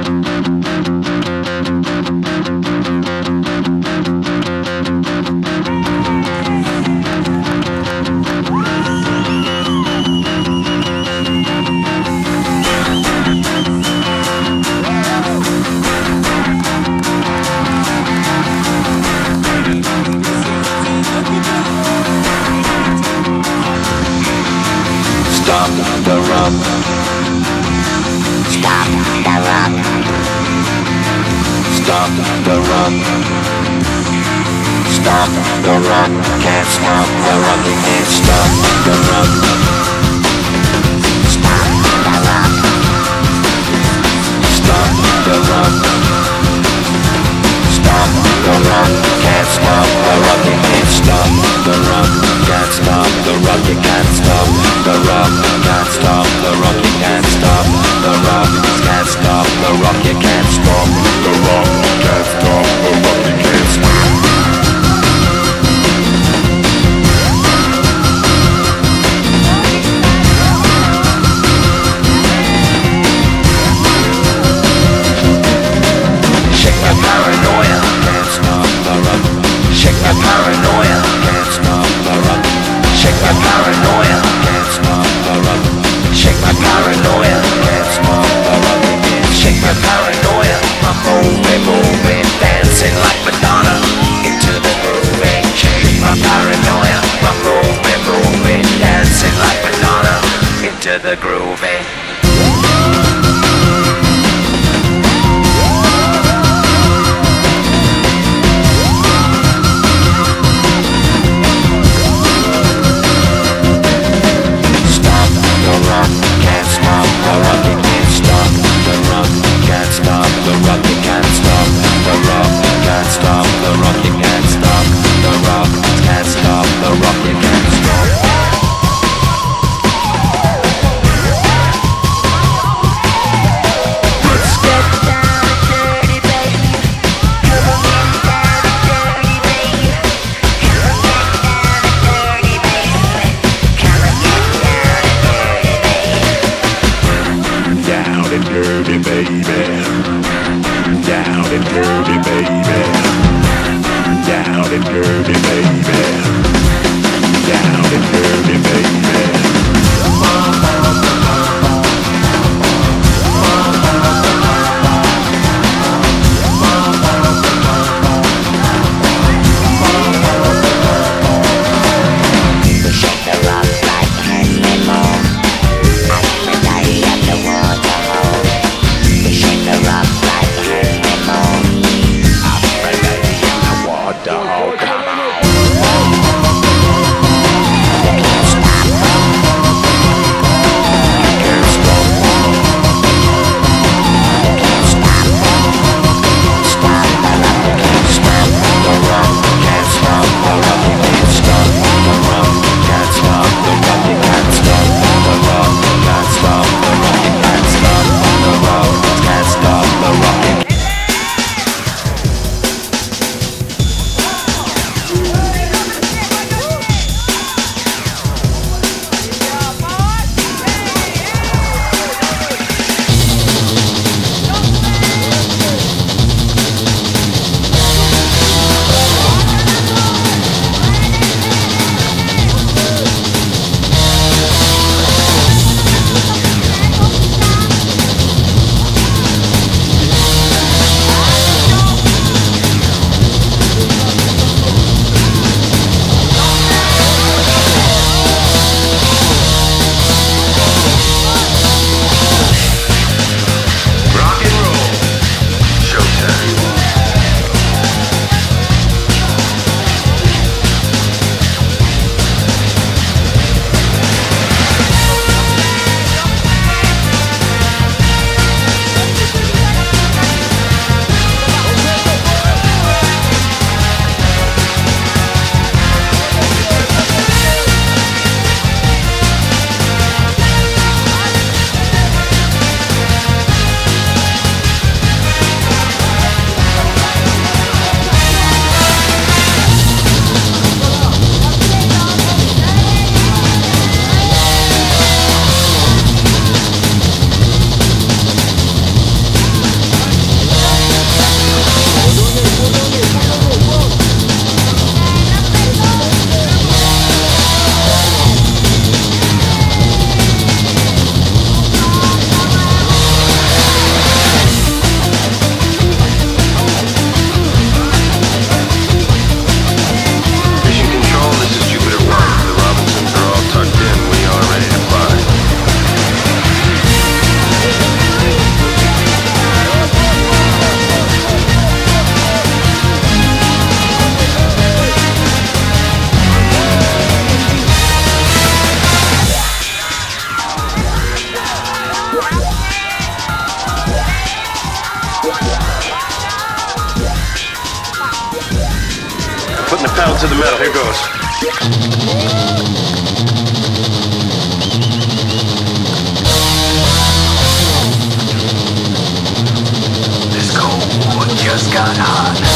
Stop the rock. Stop the rock. Stop the rock. Stop the rock. Can't stop the rock. You can't stop the rock. Stop the rock. Stop the rock. Stop the rock. Can't stop the rock. You can't stop the rock. Can't stop the rock. You can't stop the rock. Can't stop the rock. You can't stop the rock. Can't stop the rock. You can't stop the rock. Can't stop the rock. You can't stop. Shake my paranoia. Can't stop the rock. Shake my paranoia. Can't stop the rock. Shake my paranoia. Can't stop the rock. Shake my paranoia. Can't stop the rock. Shake my paranoia. I'm moving, dancing like Madonna into the groove. Shake my paranoia. I'm moving, dancing like Madonna into the groove. dirty, baby. Down and dirty, baby. Down and dirty, baby. Down and dirty, baby. to the metal. Here goes. This cold war just got hot.